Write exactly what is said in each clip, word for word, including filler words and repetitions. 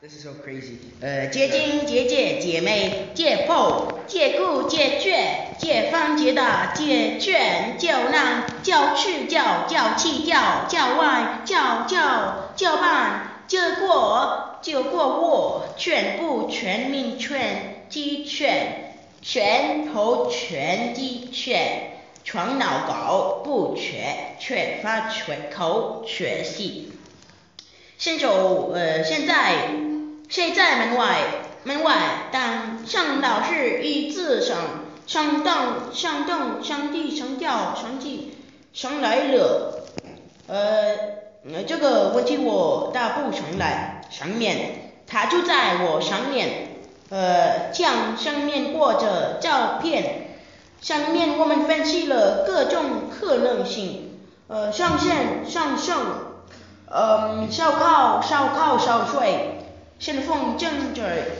This is so crazy. 呃，结亲结姐姐妹结父结姑结眷结方结大结眷叫浪叫去叫叫气叫叫外叫叫叫伴叫过就过我全部全民全鸡犬拳头拳击犬床脑搞不缺缺乏缺口缺席。伸手呃现在谁在门外？门外，当向老师一字上上当上凳上地上吊上地上来了。呃，这个问题我答不上来。上面，它就在我上面。呃，墙上面挂着照片，上面我们分析了各种可能性。呃，上线上升，呃，烧烤烧烤烧水。先锋政治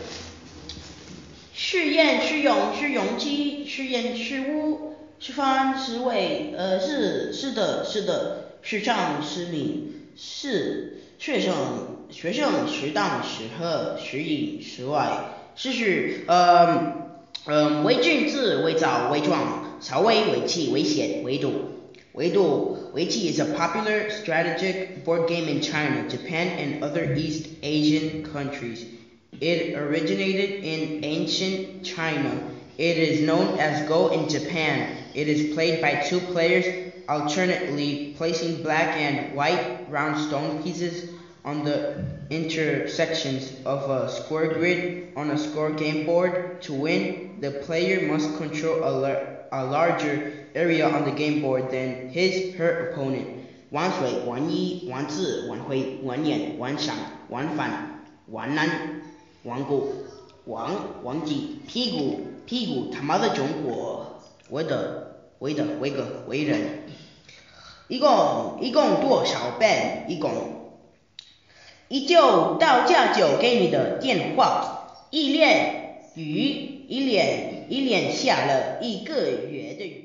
实验实用实用机实验实物示范思维呃是是的是的市场实名是学生学生适当适合适应适外事实呃呃伪君子伪造伪装稍微伪气危险围堵围堵Weiqi is a popular strategic board game in China, Japan, and other East Asian countries. It originated in ancient China. It is known as Go in Japan. It is played by two players alternately placing black and white round stone pieces on the intersections of a square grid on a score game board. To win, the player must control a, lar- a larger area on the game board than his her opponent. 玩水玩一玩字玩灰玩眼玩闪玩反玩难玩过玩忘记屁股屁股他妈的中国为的为的为个为人一共一共多少本一共依旧到家就给你的电话一连雨一连一连下了一个月的雨